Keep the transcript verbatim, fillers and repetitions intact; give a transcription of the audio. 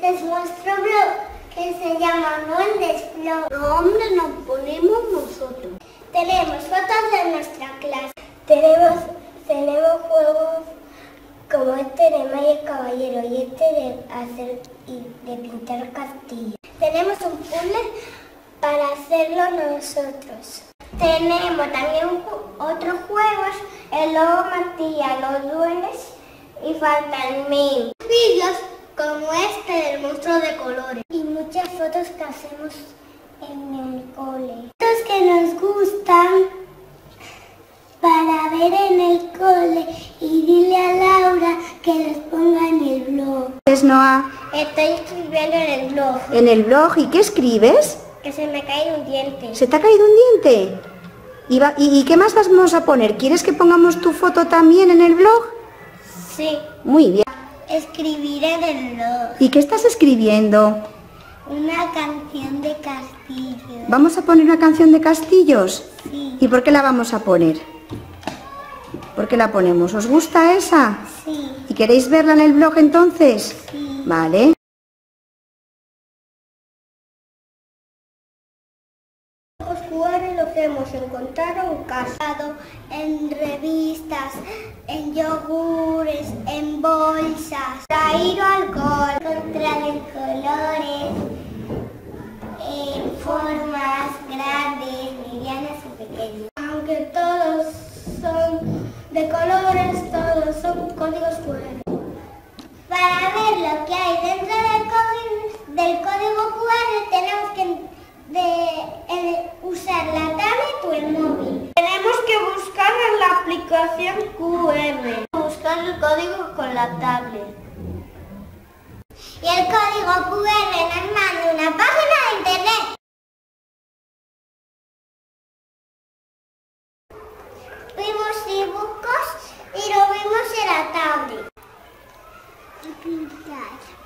es nuestro blog, que se llama Duendes Blog. ¿Dónde nos ponemos nosotros? Tenemos fotos de nuestra clase. Tenemos, tenemos juegos como este de Maya el Caballero y este de hacer y de pintar castillos. Tenemos un puzzle para hacerlo nosotros. Tenemos también otros juegos, el lobo Matías, los duendes y faltan mil vídeos como este del monstruo de colores y muchas fotos que hacemos en el cole. Fotos que nos gustan para ver en el cole y dile a Laura que los ponga en el blog. ¿Qué es, Noa? Estoy escribiendo en el blog. ¿En el blog? ¿Y qué escribes? Que se me cae un diente. ¿Se te ha caído un diente? ¿Y, va, y, ¿Y qué más vamos a poner? ¿Quieres que pongamos tu foto también en el blog? Sí. Muy bien. Escribir en el blog. ¿Y qué estás escribiendo? Una canción de castillo. ¿Vamos a poner una canción de castillos? Sí. ¿Y por qué la vamos a poner? ¿Por qué la ponemos? ¿Os gusta esa? Sí. ¿Y queréis verla en el blog entonces? Sí. Vale. Los Q R los hemos encontrado en casa, en revistas, en yogures, en bolsas, traído alcohol, encontrado en colores, en formas grandes, medianas y pequeñas. Aunque todos son de colores, todos son códigos Q R. Para ver lo que hay dentro del código, del código Q R tenemos que de, de usar la tablet o el móvil. Tenemos que buscar en la aplicación Q R. Buscar el código con la tablet. Y el código Q R nos manda una página de internet. Vimos dibujos y lo vimos en la tablet. Y pintar.